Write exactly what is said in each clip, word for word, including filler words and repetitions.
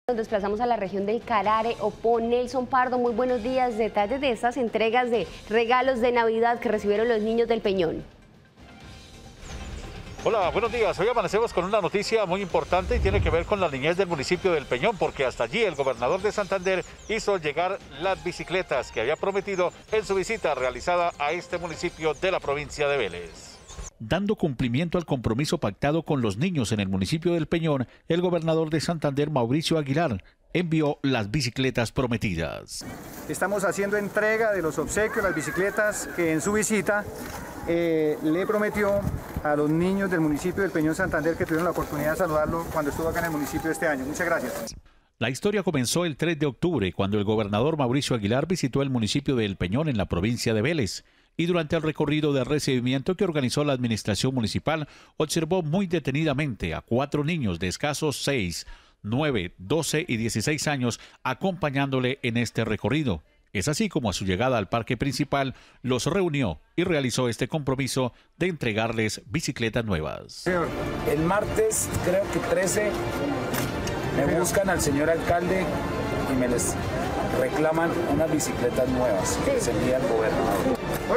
Nos desplazamos a la región del Carare. Opó Nelson Pardo, muy buenos días. Detalles de estas entregas de regalos de Navidad que recibieron los niños del Peñón. Hola, buenos días. Hoy amanecemos con una noticia muy importante y tiene que ver con la niñez del municipio del Peñón, porque hasta allí el gobernador de Santander hizo llegar las bicicletas que había prometido en su visita realizada a este municipio de la provincia de Vélez. Dando cumplimiento al compromiso pactado con los niños en el municipio del Peñón, el gobernador de Santander, Mauricio Aguilar, envió las bicicletas prometidas. Estamos haciendo entrega de los obsequios, las bicicletas que en su visita eh, le prometió a los niños del municipio del Peñón Santander, que tuvieron la oportunidad de saludarlo cuando estuvo acá en el municipio este año. Muchas gracias. La historia comenzó el tres de octubre, cuando el gobernador Mauricio Aguilar visitó el municipio de El Peñón en la provincia de Vélez. Y durante el recorrido de recibimiento que organizó la administración municipal, observó muy detenidamente a cuatro niños de escasos seis, nueve, doce y dieciséis años acompañándole en este recorrido. Es así como a su llegada al parque principal los reunió y realizó este compromiso de entregarles bicicletas nuevas. El martes, creo que trece, me buscan al señor alcalde y me les reclaman unas bicicletas nuevas que les envía el gobernador.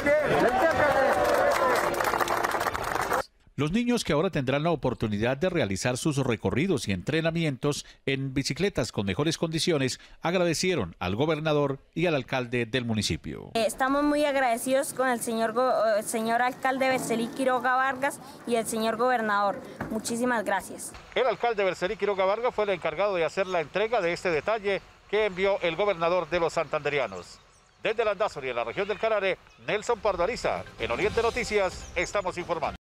Los niños que ahora tendrán la oportunidad de realizar sus recorridos y entrenamientos en bicicletas con mejores condiciones agradecieron al gobernador y al alcalde del municipio. Estamos muy agradecidos con el señor, el señor alcalde Berzelí Quiroga Vargas y el señor gobernador. Muchísimas gracias. El alcalde Berzelí Quiroga Vargas fue el encargado de hacer la entrega de este detalle que envió el gobernador de los santanderianos. Desde Landázuri, en la región del Carare, Nelson Pardo Ariza, en Oriente Noticias, estamos informando.